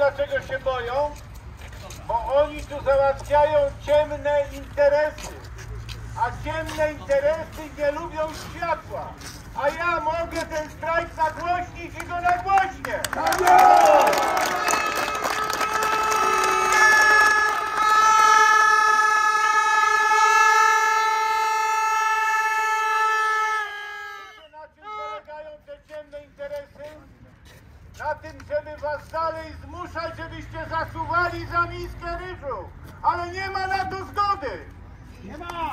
dlaczego się boją? Bo oni tu załatwiają ciemne interesy. A ciemne interesy nie lubią światła. A ja mogę ten strajk nagłośnić i go nagłośnię. Na czym polegają te ciemne interesy? Na tym, żeby was dalej zmuszać, żebyście zasuwali za miskę ryżu. Ale nie ma na to zgody. Nie ma!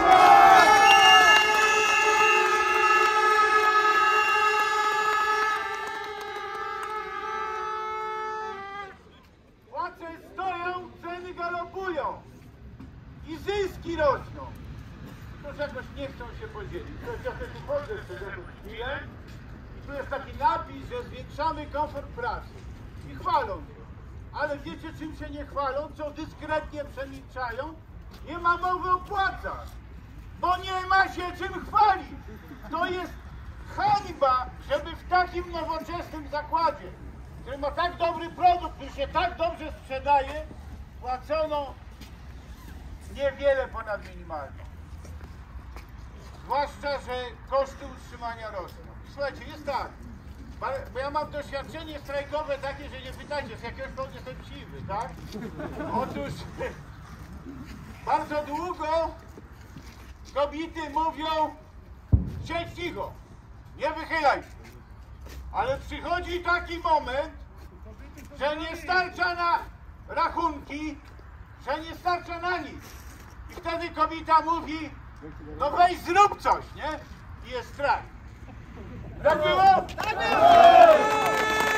Płace stoją, ceny galopują. I zyski rosną. Toż jakoś nie chcą się podzielić. Ja sobie tu chodzę przez jakąś chwilę. I tu jest taki napis, że zwiększamy komfort pracy. I chwalą się. Ale wiecie, czym się nie chwalą? Co dyskretnie przemilczają? Nie ma mowy o płacach. Bo nie ma się czym chwalić. To jest hańba, żeby w takim nowoczesnym zakładzie, który ma tak dobry produkt, który się tak dobrze sprzedaje, płacono niewiele ponad minimalną. Zwłaszcza, że koszty utrzymania rosną. Słuchajcie, jest tak, bo ja mam doświadczenie strajkowe takie, że nie pytajcie, z jakiegoś powodu jestem siwy, tak? Otóż bardzo długo kobiety mówią: siedź cicho, nie wychylaj się. Ale przychodzi taki moment, że nie starcza na rachunki, że nie starcza na nic. I wtedy kobieta mówi: no weź zrób coś, nie? I jest strajk. Tak było? Tak było!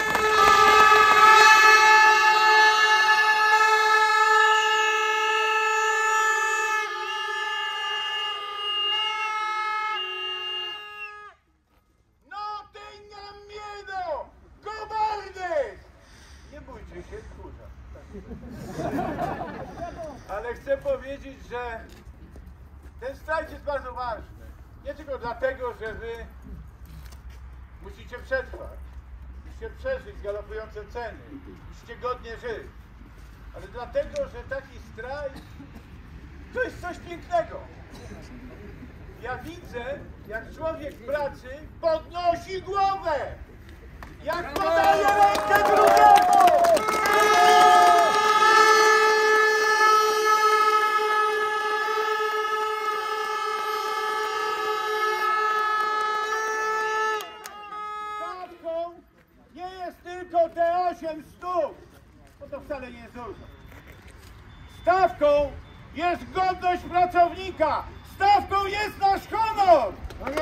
No tengan miedo! Cobardes! Nie bójcie się, tchórza. Ale chcę powiedzieć, że ten strajk jest bardzo ważny. Nie tylko dlatego, że wy musicie przetrwać, musicie przeżyć galopujące ceny, musicie godnie żyć. Ale dlatego, że taki strajk to jest coś pięknego. Ja widzę, jak człowiek w pracy podnosi głowę, jak podaje rękę drugiemu. Nie jest tylko te 8 stóp, bo to wcale nie jest dużo. Stawką jest godność pracownika. Stawką jest nasz honor.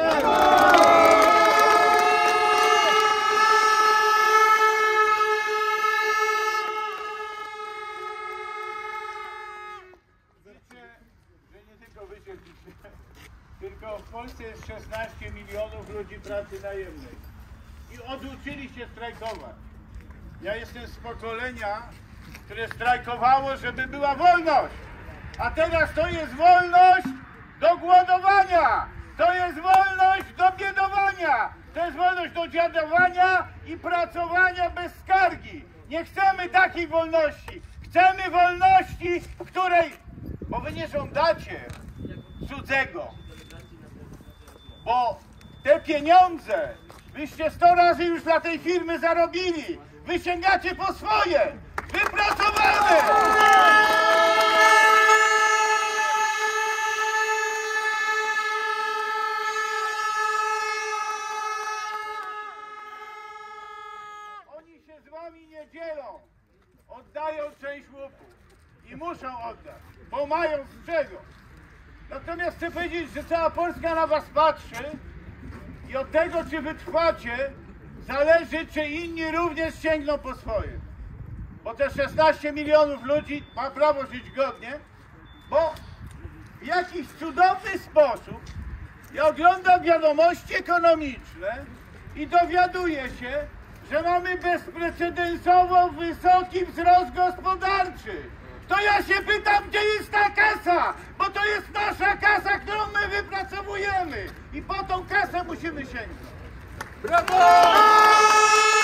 Wiecie, że nie tylko wy siedzicie, tylko w Polsce jest 16 milionów ludzi pracy najemnej. I oduczyli się strajkować. Ja jestem z pokolenia, które strajkowało, żeby była wolność. A teraz to jest wolność do głodowania. To jest wolność do biedowania. To jest wolność do dziadowania i pracowania bez skargi. Nie chcemy takiej wolności. Chcemy wolności, w której... Bo wy nie żądacie cudzego. Bo te pieniądze wyście 100 razy już dla tej firmy zarobili. Wy sięgacie po swoje. Wypracowane! Oni się z wami nie dzielą. Oddają część łupu. I muszą oddać, bo mają z czego. Natomiast chcę powiedzieć, że cała Polska na was patrzy. I od tego, czy wytrwacie, zależy, czy inni również sięgną po swoje. Bo te 16 milionów ludzi ma prawo żyć godnie, bo w jakiś cudowny sposób ja oglądam wiadomości ekonomiczne i dowiaduję się, że mamy bezprecedensowo wysoki wzrost gospodarczy. To ja się pytam, gdzie jest ta kasa, bo to jest nasza kasa, którą my wypracowujemy i po tą kasę musimy sięgnąć. Brawo!